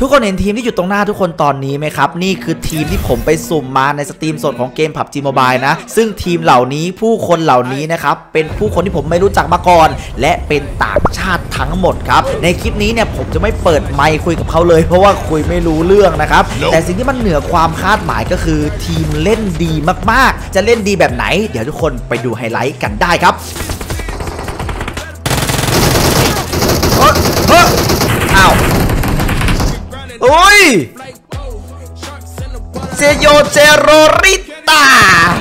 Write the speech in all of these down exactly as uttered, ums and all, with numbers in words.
ทุกคนเห็นทีมที่อยู่ตรงหน้าทุกคนตอนนี้ไหมครับนี่คือทีมที่ผมไปสุ่มมาในสตรีมสดของเกม พับจี Mobile นะซึ่งทีมเหล่านี้ผู้คนเหล่านี้นะครับเป็นผู้คนที่ผมไม่รู้จักมาก่อนและเป็นต่างชาติทั้งหมดครับในคลิปนี้เนี่ยผมจะไม่เปิดไมค์คุยกับเขาเลยเพราะว่าคุยไม่รู้เรื่องนะครับ no. แต่สิ่งที่มันเหนือความคาดหมายก็คือทีมเล่นดีมากๆจะเล่นดีแบบไหนเดี๋ยวทุกคนไปดูไฮไลท์กันได้ครับเฮ้ยเฮ้ยอ้าวโอ้ยเซโยเจโรริตา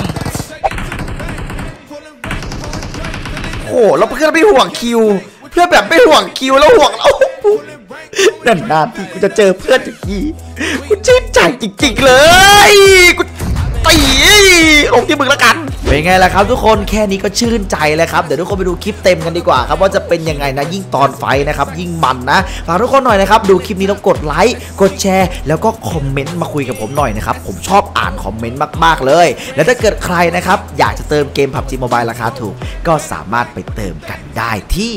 โอ้แล้วเพื่อนไม่ห่วงคิวเพื่อนแบบไม่ห่วงคิวแล้วห่วงเรานานๆที่กูจะเจอเพื่อนอย่างนี้กูชื่นใจจริงๆเลยกูตีอกที่มึงละกันเป็นไงล่ะครับทุกคนแค่นี้ก็ชื่นใจแล้วครับเดี๋ยวทุกคนไปดูคลิปเต็มกันดีกว่าครับว่าจะเป็นยังไงนะยิ่งตอนไฟนะครับยิ่งมันนะฝากทุกคนหน่อยนะครับดูคลิปนี้แล้วกดไลค์กดแชร์แล้วก็คอมเมนต์มาคุยกับผมหน่อยนะครับผมชอบอ่านคอมเมนต์มากๆเลยแล้วถ้าเกิดใครนะครับอยากจะเติมเกม พับจี Mobile ราคาถูกก็สามารถไปเติมกันได้ที่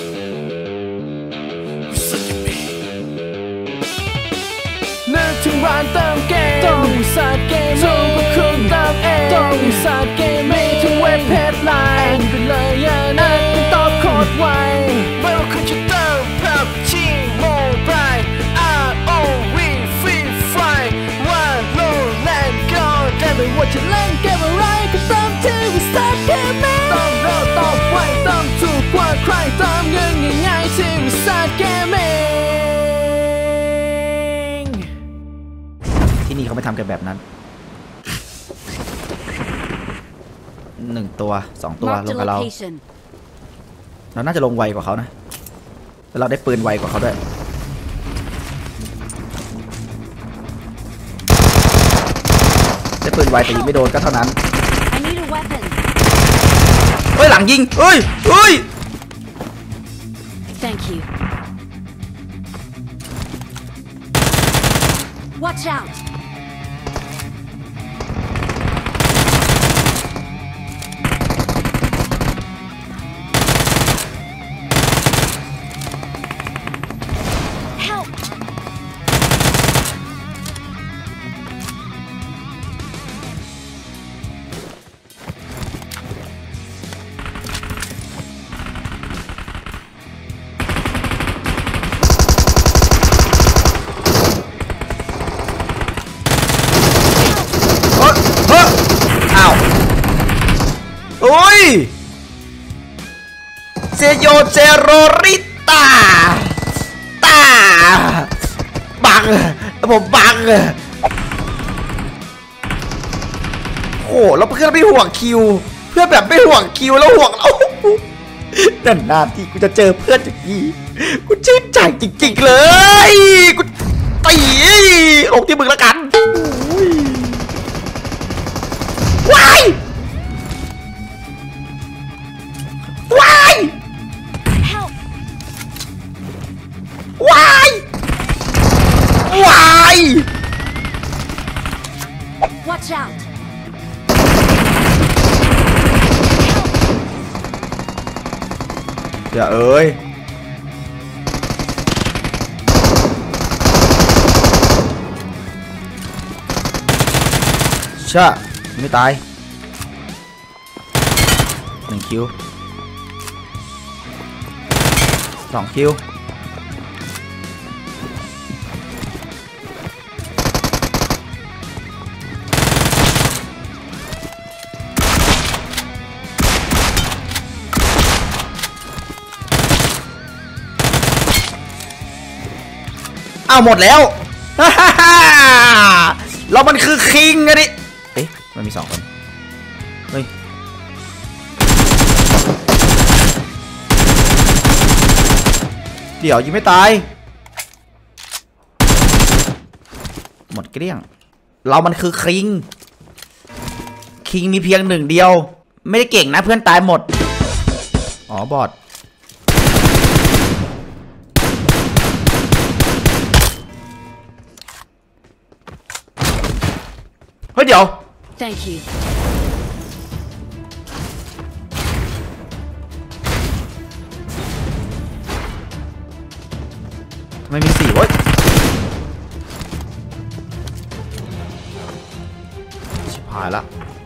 นึกถึงร้านเติมเกมต้องสาเกมถูกกว่าคุณเติมเองต้องสาเกมมีทุกเว็บเพจไลน์ไปเลยอย่านัดตอบโคตรไวไม่ว่าคุณจะเติม พับจี Mobile อาร์ โอ วี Free Fire ว่าโหลดเล่นก็ได้ไม่ว่าจะเล่นเกมอะไรก็เติมที่วิสาเกมต้องโหลดต้องไวต้องถูกกว่าใครเติมเงินง่ายๆที่วิสาเกมที่นี่เขาไม่ทำกันแบบนั้นหนึ่งตัวสองตัวลงกับเราเราน่าจะลงไวกว่าเขานะแล้วเราได้ปืนไวกว่าเขาด้วยได้ปืนไวแต่ยิงไม่โดนก็เท่านั้นเฮ้ยหลังยิงเฮ้ยเฮ้ย Thank you. Watch out. โอ้ยเซโยเจโรริตาตาบังผมบังโอ้แล้วเพื่อนไม่ห่วงคิวเพื่อนแบบไม่ห่วงคิวแล้วห่วงเรานานๆที่กูจะเจอเพื่อนอย่างนี้กูชื่นใจจริงๆเลยกูตีอกที่มึงละกันว้ายวายวายวาย Watch out อย่าเอ้ยชะไม่ตายหนึ่งคิวสองคิวอ้าวหมดแล้วเรามันคือคิงอะดิเอ๊ะมันมีสองคนเฮ้ยเดี๋ยวยังไม่ตายหมดเกลี้ยงเรามันคือคิงคิงมีเพียงหนึ่งเดียวไม่ได้เก่งนะเพื่อนตายหมดอ๋อบอทเฮ้ยเดี๋ยว Thank you. ทำไมมีสี่วะหายละ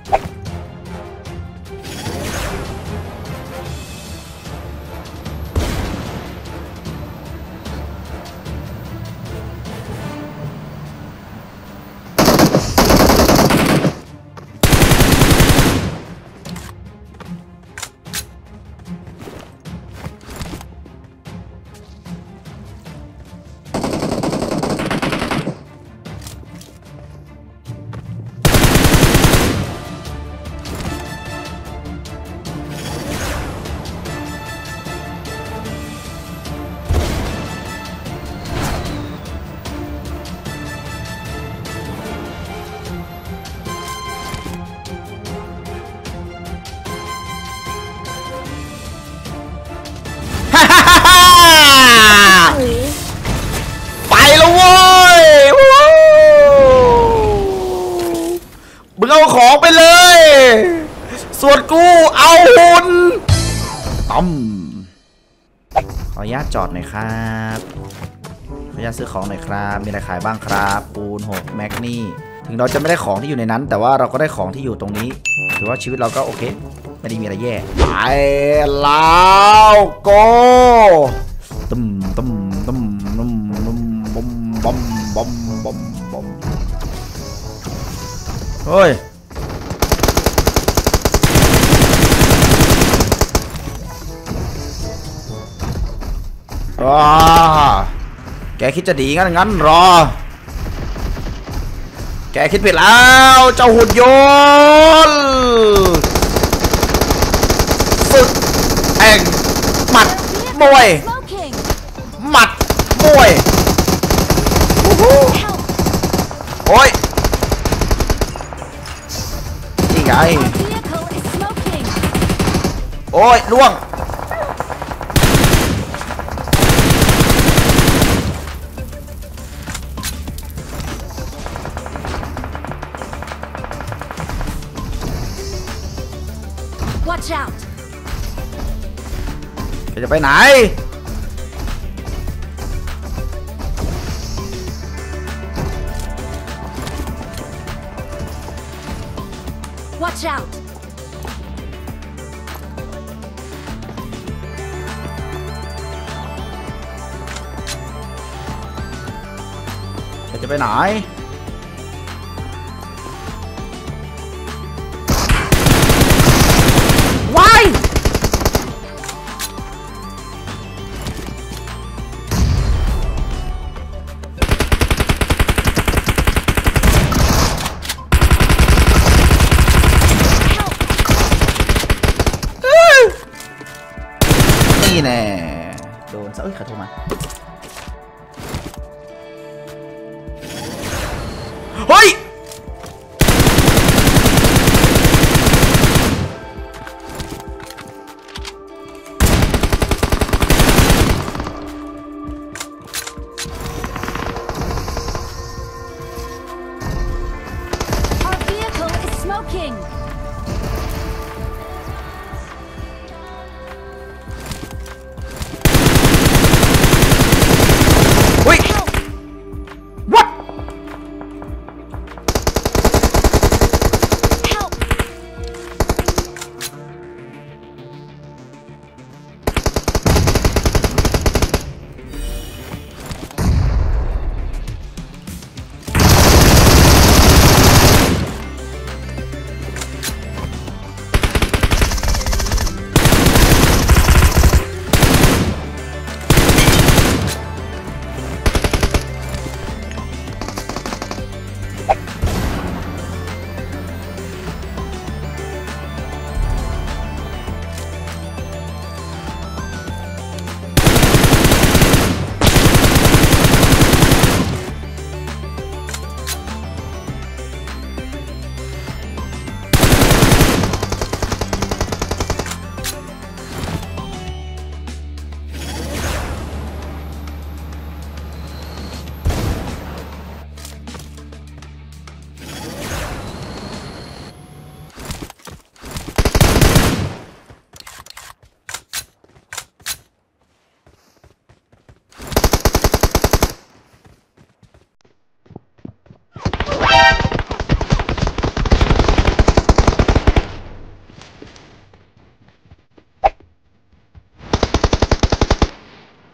ไปแล้วโว้ยมึงเอาของไปเลยส่วนกูเอาหุ่นต้อมขออนุญาตจอดหน่อยครับขออนุญาตซื้อของหน่อยครับมีอะไรขายบ้างครับปูนหกแมกนี่ถึงเราจะไม่ได้ของที่อยู่ในนั้นแต่ว่าเราก็ได้ของที่อยู่ตรงนี้ถือว่าชีวิตเราก็โอเคไม่ได้มีอะไรแย่ไปแล้วโกตึมตึมตึมตึมตึมบอมบอมบอมบอมบอมเฮ้ยว้าแกคิดจะดีงั้นงั้นรอแกคิดผิดแล้วเจ้าหุ่นยนต์สุดแห่งหมัดมวยหมัดมวยโอ้ยนี่ไงโอ้ยล่วง Watch out! จะไปไหน Watch out! จะไปไหนว้ายนี่แน่โดนซะเอ้ยขาโทรมาเฮ้ย Smoking! เฮ้ย what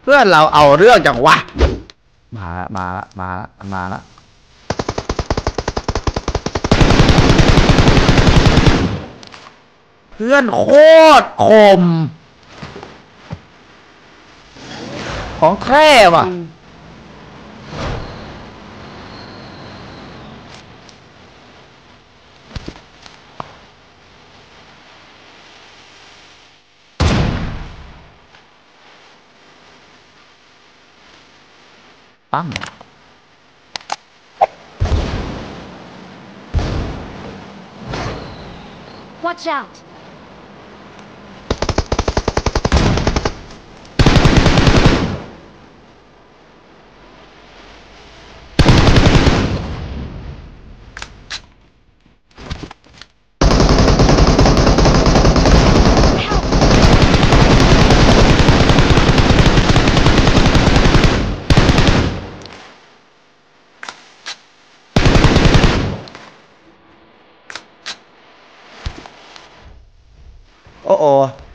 พื่อนเราเอาเรื่องจังวะมาละมาละมาละมาละเพื่อนโคตรคมของแท้ว่ะปัง Watch out! โอ้โอ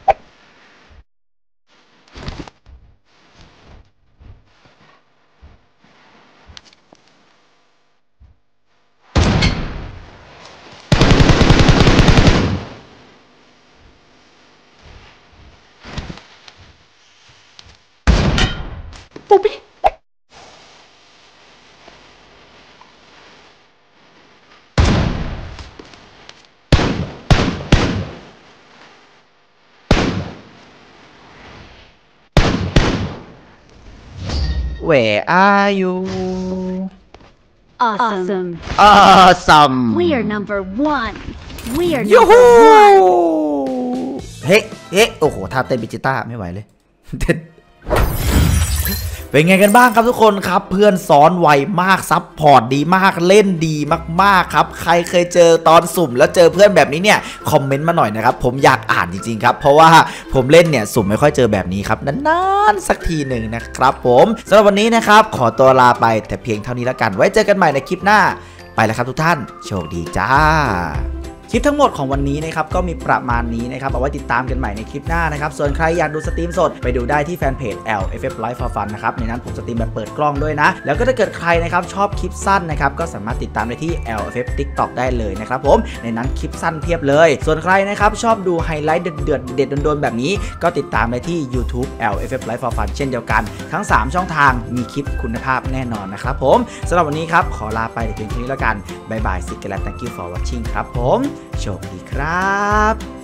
ปุ๊บปิ๊Where are you? Awesome. Awesome. We are number one. We are ยูฮู number one. เฮ้เฮ้โอ้โหท่าเต้นบิจิต้าไม่ไหวเลยเต้นเป็นไงกันบ้างครับทุกคนครับเพื่อนสอนไวมากซับพอร์ตดีมากเล่นดีมากๆครับใครเคยเจอตอนสุ่มแล้วเจอเพื่อนแบบนี้เนี่ยคอมเมนต์มาหน่อยนะครับผมอยากอ่านจริงๆครับเพราะว่าผมเล่นเนี่ยสุ่มไม่ค่อยเจอแบบนี้ครับนานๆสักทีหนึ่งนะครับผมสำหรับวันนี้นะครับขอตัวลาไปแต่เพียงเท่านี้แล้วกันไว้เจอกันใหม่ในคลิปหน้าไปแล้วครับทุกท่านโชคดีจ้าคลิปทั้งหมดของวันนี้นะครับก็มีประมาณนี้นะครับเอาไว้ติดตามกันใหม่ในคลิปหน้านะครับส่วนใครอยากดูสตรีมสดไปดูได้ที่แฟนเพจ แอล เอฟ เอฟ Live for Fun นะครับในนั้นผมสตรีมแบบเปิดกล้องด้วยนะแล้วก็ถ้าเกิดใครนะครับชอบคลิปสั้นนะครับก็สามารถติดตามได้ที่ แอล เอฟ เอฟ TikTok ได้เลยนะครับผมในนั้นคลิปสั้นเพียบเลยส่วนใครนะครับชอบดูไฮไลท์เดือดๆเด็ดๆโดนๆแบบนี้ก็ติดตามได้ที่ YouTube แอล เอฟ เอฟ Live for Fun เช่นเดียวกันทั้งสามช่องทางมีคลิปคุณภาพแน่นอนนะครับผมสำหรับวันนี้ครับขอลาไปแต่เพียงเท่านี้แล้วกันบ๊ายบายสิกันแล้ว thank you for watching ครับผมโชคดีครับ